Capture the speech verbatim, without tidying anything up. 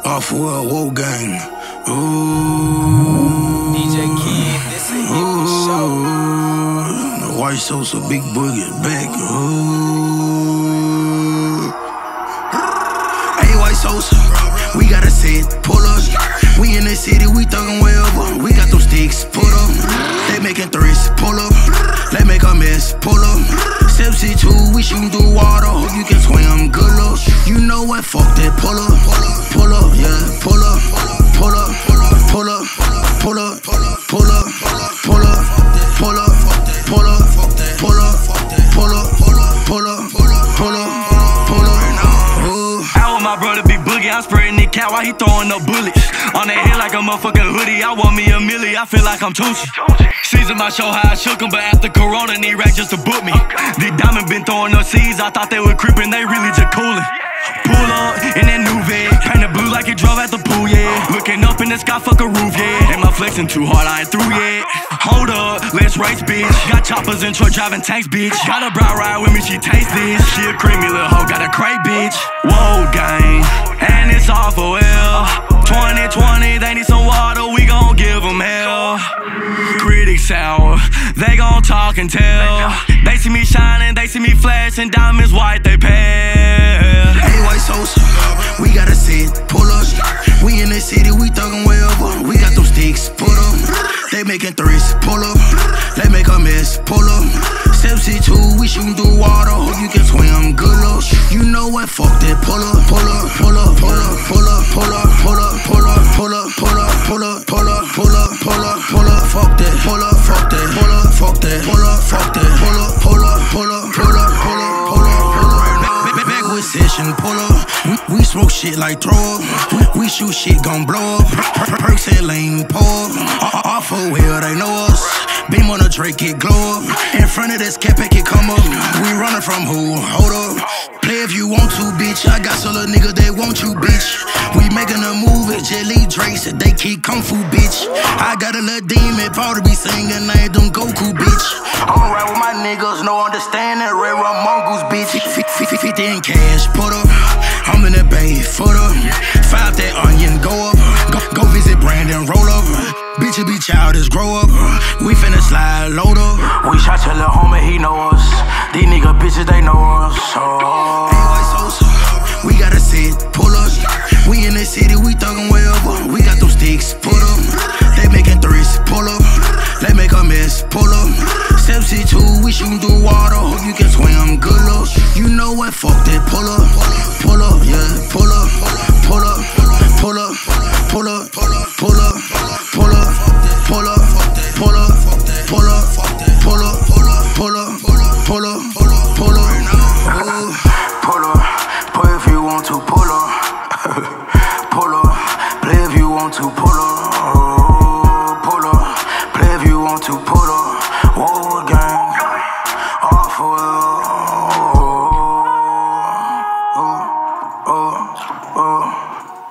Off World Woe Gang. Ooh. D J Kid, this is the show. The White Sosa, Big Boogie back. Ooh. Hey, White Sosa, we got a set, pull up. We in the city, we thuggin' wherever. We got them sticks, pull up. They making threats, pull up. Let make a mess, pull up. Step C two, we shootin' through water. Hope you can swim, good luck. You know what? Fuck that, pull up, pull up, yeah, pull up, pull up, pull up, pull up, pull up, pull up, pull up, pull up, pull up, pull up, pull up, pull up, pull up, pull up. I want my brother Big Boogie, I'm spraying the cat while he throwing up bullets. On that head like a motherfucking hoodie, I want me a milli, I feel like I'm Tucci. Season my show how I shook him, but after Corona, need rap just to book me. The diamond been throwing up seeds, I thought they were creeping, they really just coolin'. Pull up in that new vid, painted blue like it drove at the pool, yeah. Looking up in the sky, fuck a roof, yeah. Am I flexing too hard? I ain't through yet. Hold up, let's race, bitch. Got choppers in truck driving tanks, bitch. Got a brow ride with me, she taste this. She a creamy little hoe, got a crate, bitch. Whoa, gang, and it's all for real. twenty twenty, they need some water, we gon' give them hell. Critics sour, they gon' talk and tell. They see me shining, they see me flashing, diamonds white, they pale. Hey, White Sosa, we got a set, pull up. We in the city, we thuggin' wherever. We got them sticks, pull up. They making threats, pull up. Let make a mess, pull up. Step C two, we shootin' through water. Hope you can swim, good luck. You know what? Fuck that, pull up, pull up, pull up, pull up, pull up, pull up, pull up, pull up, pull up, pull up, pull up, pull up, pull up, pull up, pull up, fuck that, pull up, fuck that, pull up, fuck that, pull up, fuck that, pull up, pull up, pull up, pull up, pull up, pull up, pull up. Back with session, pull up. We, we smoke shit like throw up. We, we shoot shit gon' blow up. Perks and lane pull up. Off of where they know us. Beam on a Drake, it glow up. In front of this cap, it come up. We running from who? Hold up. Play if you want to, bitch. I got some little niggas that want you, bitch. We making a move at Jelly Drake, said they keep kung fu, bitch. I got a little demon, probably be singing like them Goku, bitch. I'ma ride with my niggas, no understanding, red rum mongoose, bitch. fifty in cash, put up. I'm in the bay, foot up. Five that onion, go up. Go, go visit Brandon, roll up. Bitch, be childish, grow up. We finna slide, load up. We shot your little homie, he know us. These nigga bitches, they know us. Oh. Hey, White Sosa, we got a set, pull up. We in the city, we thuggin' wherever. We got them sticks, pull up. They making threats, pull up. Let make a mess, pull up. Step C two, we shootin' through water. Hope you can swim, good luck. You know what? Fuck that, pull up, pull up, yeah, pull up, pull up, pull up, pull up, pull up, pull up, pull up, pull up, pull up, pull up, pull up.